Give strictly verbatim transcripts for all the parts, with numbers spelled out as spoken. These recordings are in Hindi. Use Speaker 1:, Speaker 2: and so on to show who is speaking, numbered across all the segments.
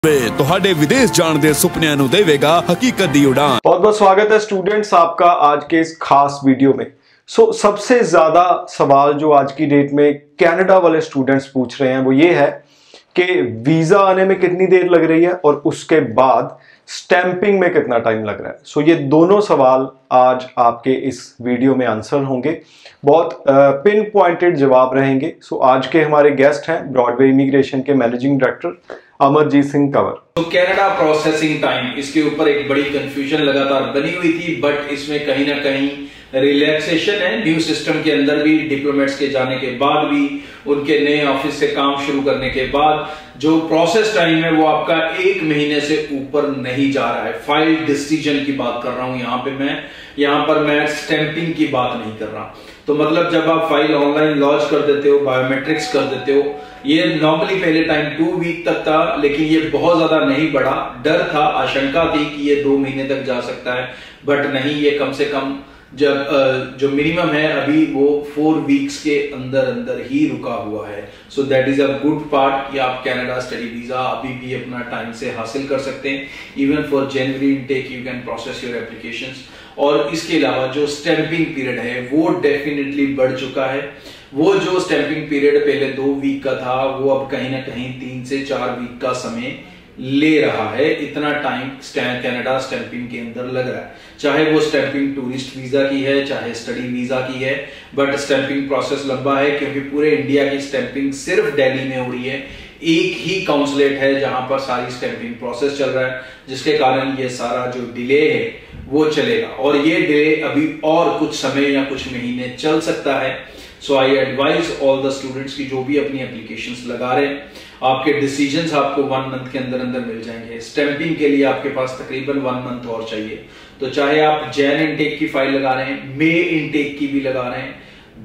Speaker 1: ਤੁਹਾਡੇ ਵਿਦੇਸ਼ ਜਾਣ ਦੇ ਸੁਪਨਿਆਂ ਨੂੰ ਦੇਵੇਗਾ हकीकत दी उड़ान।
Speaker 2: बहुत बहुत स्वागत है स्टूडेंट्स आपका आज के इस खास वीडियो में। सो so, सबसे ज्यादा सवाल जो आज की डेट में कनाडा वाले स्टूडेंट्स पूछ रहे हैं वो ये है कि वीजा आने में कितनी देर लग रही है और उसके बाद स्टैंपिंग में कितना टाइम लग रहा है। सो so, ये दोनों सवाल आज आपके इस वीडियो में आंसर होंगे, बहुत पिन पॉइंटेड जवाब रहेंगे। सो so, आज के हमारे गेस्ट हैं ब्रॉडवे इमिग्रेशन के मैनेजिंग डायरेक्टर अमरजीत सिंह कंवर।
Speaker 3: तो कनाडा प्रोसेसिंग टाइम, इसके ऊपर एक बड़ी कंफ्यूजन लगातार बनी हुई थी, बट इसमें कहीं ना कहीं रिलैक्सेशन है न्यू सिस्टम के अंदर भी। डिप्लोमेट्स के जाने के बाद भी, उनके नए ऑफिस से काम शुरू करने के बाद जो प्रोसेस टाइम है वो आपका एक महीने से ऊपर नहीं जा रहा है। फाइल डिसीजन की बात कर रहा हूं यहां पे मैं, यहां पर मैं स्टैंपिंग की बात नहीं कर रहा। तो मतलब जब आप फाइल ऑनलाइन लॉन्च कर देते हो, बायोमेट्रिक्स कर देते हो, ये नॉर्मली पहले टाइम टू वीक तक था, लेकिन ये बहुत ज्यादा नहीं बढ़ा। डर था, आशंका थी कि ये दो महीने तक जा सकता है, बट नहीं, ये कम से कम जब जो मिनिमम है अभी वो फोर वीक्स के अंदर अंदर ही रुका हुआ है। So that is a good part कि आप कनाडा स्टडी वीजा अभी भी अपना टाइम से हासिल कर सकते हैं। Even for January intake you can process your applications. और इसके अलावा जो स्टैंपिंग पीरियड है वो डेफिनेटली बढ़ चुका है। वो जो स्टैंपिंग पीरियड पहले दो वीक का था वो अब कहीं ना कहीं तीन से चार वीक का समय ले रहा है। इतना टाइम कनाडा स्टैंपिंग के अंदर लग रहा है, चाहे वो स्टैंपिंग टूरिस्ट वीजा की है, चाहे स्टडी वीजा की है, बट स्टैंपिंग प्रोसेस लंबा है क्योंकि पूरे इंडिया की स्टैंपिंग सिर्फ दिल्ली में हो रही है। एक ही काउंसलेट है जहां पर सारी स्टैंपिंग प्रोसेस चल रहा है, जिसके कारण ये सारा जो डिले है वो चलेगा और ये डिले अभी और कुछ समय या कुछ महीने चल सकता है। So I advise all the students की जो भी अपनी एप्लीकेशंस लगा रहे हैं, आपके डिसीजंस आपको वन मंथ के अंदर अंदर मिल जाएंगे। स्टैंपिंग के लिए आपके पास तकरीबन वन मंथ और चाहिए। तो चाहे आप जैन इनटेक की फाइल लगा रहे हैं, मे इनटेक की भी लगा रहे हैं,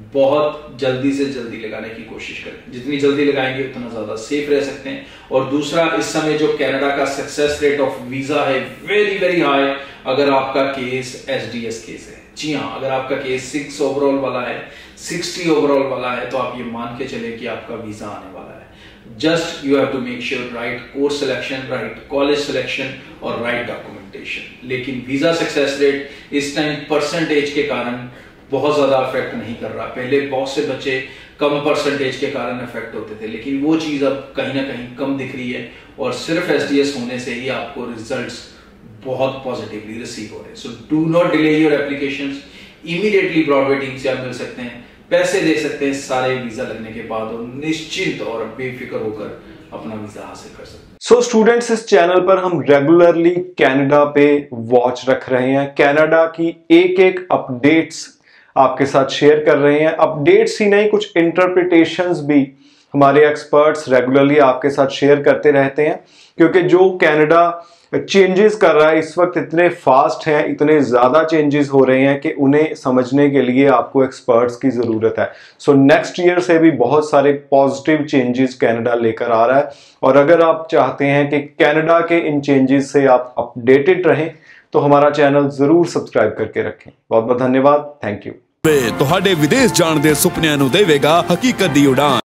Speaker 3: बहुत जल्दी से जल्दी लगाने की कोशिश करें। जितनी जल्दी लगाएंगे उतना ज्यादा सेफ रह सकते हैं। और दूसरा, इस समय जो कनाडा का सक्सेस रेट ऑफ वीजा है वेरी वेरी हाई। अगर आपका केस एसडीएस केस है, जी हाँ, अगर आपका केस सिक्स ओवरऑल वाला है, सिक्सटी ओवरऑल वाला है, तो आप ये मान के चले कि आपका वीजा आने वाला है। Just you have to make sure right course selection, right college selection और राइट डॉक्यूमेंटेशन। लेकिन वीजा सक्सेस रेट इस टाइम परसेंटेज के कारण बहुत ज्यादा अफेक्ट नहीं कर रहा। पहले बहुत से बच्चे कम परसेंटेज के कारण अफेक्ट होते थे, लेकिन वो चीज अब कहीं ना कहीं कम दिख रही है और सिर्फ एसडीएस होने से ही आपको रिजल्ट्स बहुत पॉजिटिवली रिसीव हो रहे हैं। So do not delay your applications. Immediately Broadway team से आप मिल सकते हैं, पैसे दे सकते हैं सारे वीजा लगने के बाद और निश्चिंत और बेफिक्र होकर अपना वीजा हासिल कर सकते हैं।
Speaker 2: सो स्टूडेंट्स, इस चैनल पर हम रेगुलरली कनाडा पे वॉच रख रहे हैं, कनाडा की एक एक अपडेट्स आपके साथ शेयर कर रहे हैं। अपडेट्स ही नहीं, कुछ इंटरप्रिटेशंस भी हमारे एक्सपर्ट्स रेगुलरली आपके साथ शेयर करते रहते हैं, क्योंकि जो कनाडा चेंजेस कर रहा है इस वक्त इतने फास्ट हैं, इतने ज्यादा चेंजेस हो रहे हैं कि उन्हें समझने के लिए आपको एक्सपर्ट्स की जरूरत है। सो नेक्स्ट ईयर से भी बहुत सारे पॉजिटिव चेंजेस कनाडा लेकर आ रहा है और अगर आप चाहते हैं कि कनाडा के इन चेंजेस से आप अपडेटेड रहें तो हमारा चैनल जरूर सब्सक्राइब करके रखें। बहुत बहुत धन्यवाद, थैंक यू।
Speaker 1: ਤੁਹਾਡੇ ਵਿਦੇਸ਼ ਜਾਣ ਦੇ ਸੁਪਨਿਆਂ ਨੂੰ ਦੇਵੇਗਾ हकीकत दी उड़ान।